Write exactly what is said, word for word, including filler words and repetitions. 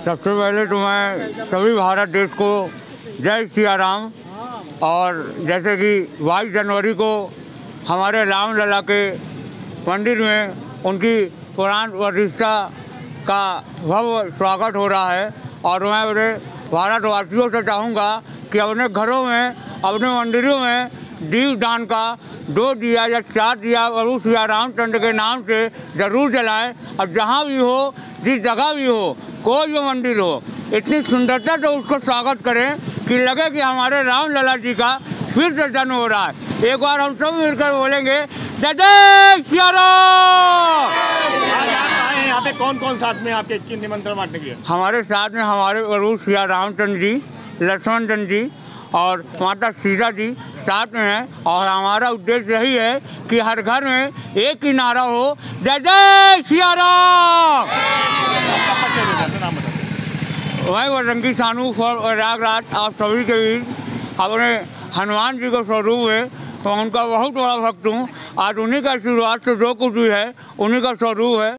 सबसे पहले तो मैं सभी भारत देश को जय सिया राम। और जैसे कि बाईस जनवरी को हमारे राम लला के मंदिर में उनकी प्राण प्रतिष्ठा का भव्य स्वागत हो रहा है। और मैं अपने भारतवासियों से चाहूँगा कि अपने घरों में, अपने मंदिरों में दीप दान का दो दिया या चार दिया प्रभु सिया रामचंद्र के नाम से ज़रूर जलाएं। और जहाँ भी हो, जिस जगह भी हो, कोई भी मंदिर हो, इतनी सुंदरता से उसको स्वागत करें कि लगे कि हमारे राम लला जी का फिर से जन्म हो रहा है। एक बार हम सब मिलकर बोलेंगे जय जय सिया राम। यहाँ पे कौन कौन साथ में आपके निमंत्रण बांटने के? हमारे साथ में हमारे प्रभु सिया रामचंद्र जी, लक्ष्मण चंद्र जी और माता सीता जी साथ में हैं। और हमारा उद्देश्य यही है कि हर घर में एक ही नारा हो, जय जय सिया राम। वही बजरंगी सानू प्रयागराज आप सभी के बीच अपने हनुमान जी का स्वरूप है, तो उनका बहुत बड़ा भक्त हूँ। आज उन्हीं का आशीर्वाद से जो कुछ भी है उन्हीं का स्वरूप है।